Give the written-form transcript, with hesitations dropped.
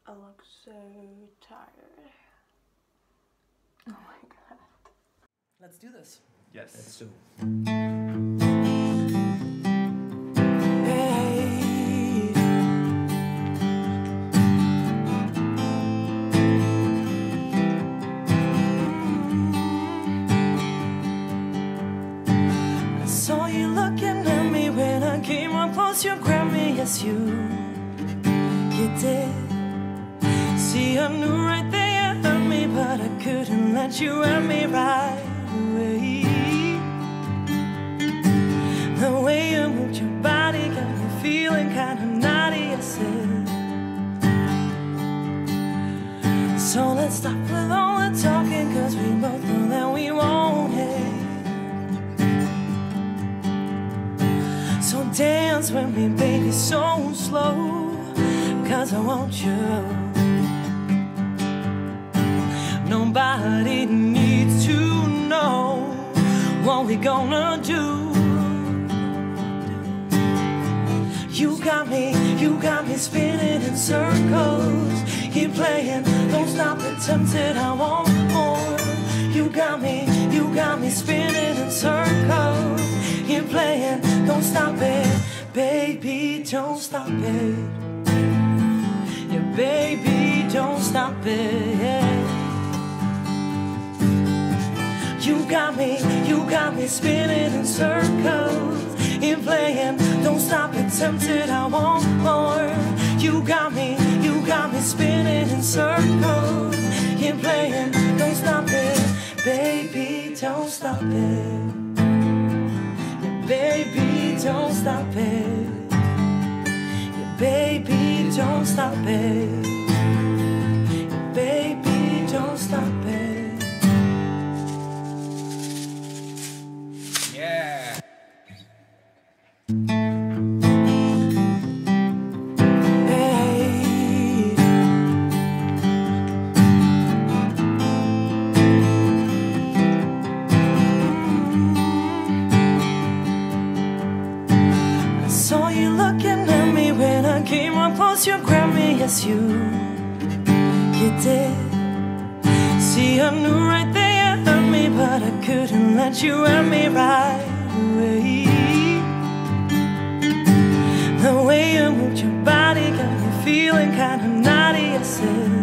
I look so tired. Oh my god. Let's do this. Yes. Let's do. Hey. I saw you looking at me when I came up close. You grabbed me, yes you did. See, I knew right there you hurt me, but I couldn't let you hurt me right away. The way you moved your body got me feeling kinda naughty, I said. So let's stop with all the talking, cause we both know that we won't hit. So dance with me, baby, so slow, cause I want you. Nobody needs to know what we gonna do. You got me spinning in circles. Keep playing, don't stop it, tempted, I want more. You got me spinning in circles. Keep playing, don't stop it, baby, don't stop it. Yeah, baby, don't stop it, yeah. You got me spinning in circles. Keep playing, don't stop it, tempted, I want more. You got me spinning in circles. Keep playing, don't stop it, baby, don't stop it. Yeah, baby, don't stop it. Yeah, baby, don't stop it. Yeah, baby, don't stop it. Yeah. Saw you looking at me when I came up close. You grabbed me, yes you did. See, I knew right there you hurt me, but I couldn't let you hurt me right away. The way you moved your body got me feeling kinda naughty, I said.